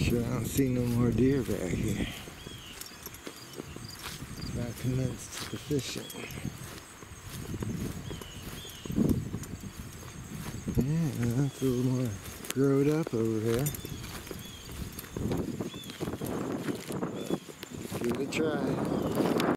sure I don't see no more deer back here. So I commenced the fishing. Yeah, that's a little more growed up over there. But give it a try.